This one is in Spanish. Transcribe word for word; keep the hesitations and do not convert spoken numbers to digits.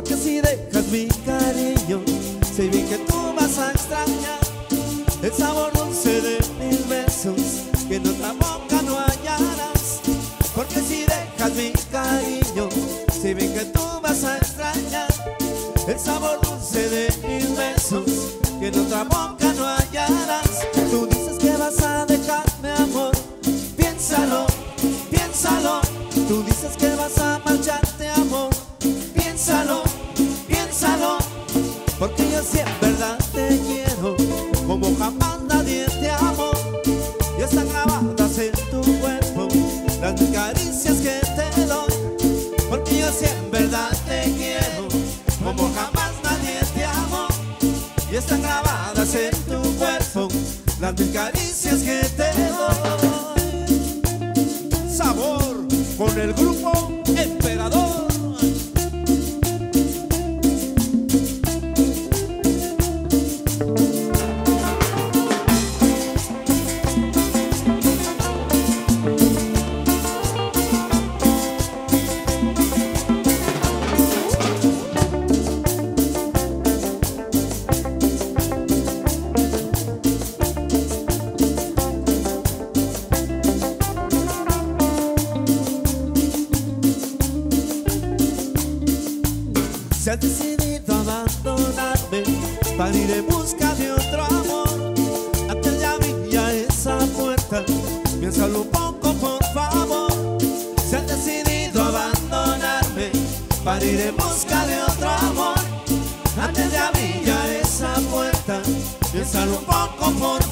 Porque si dejas mi cariño, sé bien que tú vas a extrañar el sabor dulce de mis besos que en otra boca no hallarás. Porque si dejas mi cariño, sé bien que tú vas a extrañar el sabor dulce de mis besos que en otra boca no hallarás. Tú dices que vas a dejarme, amor, piénsalo, piénsalo. Tú dices que vas a marcharte, amor, piénsalo, piénsalo. Porque yo sí en verdad te quiero como jamás nadie te amó. Y están grabadas en tu cuerpo las caricias que te doy. Porque yo sí en verdad te quiero como jamás nadie te amó. Y están grabadas en tu cuerpo las mil caricias que te doy. Sabor con el grupo Emperador. Se has decidido abandonarme para ir en busca de otro amor. Antes de abrir ya esa puerta, piénsalo un poco por favor. Se has decidido abandonarme para ir en busca de otro amor. Antes de abrir ya esa puerta, piénsalo un poco por favor.